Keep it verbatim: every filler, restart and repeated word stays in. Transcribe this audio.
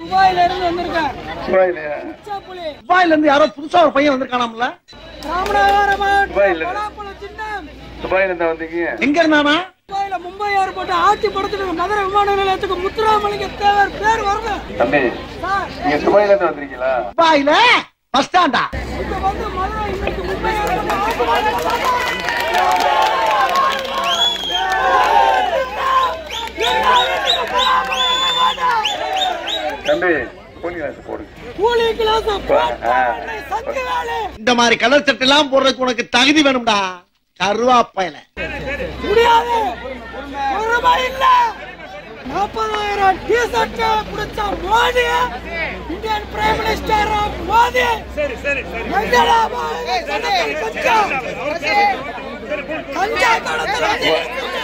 துபாயில இருந்து வந்திருக்கேன். துபாயிலயா? துபாயில இருந்து யாரோ புதுசா ஒரு பையன் வந்திருக்கானாம்ல. ராமநாதபுரம் பலாப்பழ சின்னம். துபாயில இருந்து வந்தீங்க? எங்க இருந்தானா? துபாயில மும்பை ஏர்போர்ட் ஆட்சி படத்துக்கு மதுரை விமான நிலையத்துக்கு முத்துராமலிங்க தேவர் பேர் வருது. தம்பி நீங்க துபாயில இருந்து வந்திருக்கீங்களா? துபாயில பஸ் ஸ்டாண்டா? இங்க வந்து மதுரை இன்னைக்கு மும்பை ஏர்போர்ட் தம்பி கூலி கிளாஸ் போடு. கூலி கிளாஸ் இந்த மாதிரி கலர் சட்டை எல்லாம் போடுறதுக்கு உனக்கு தகுதி வேணும்டா கருவாப்பையில. முடியாது. நாற்பதாயிரம் டி ஷர்ட் பிடிச்ச Modi Indian prime minister Modi. சரி சரி கஞ்சா கஞ்சா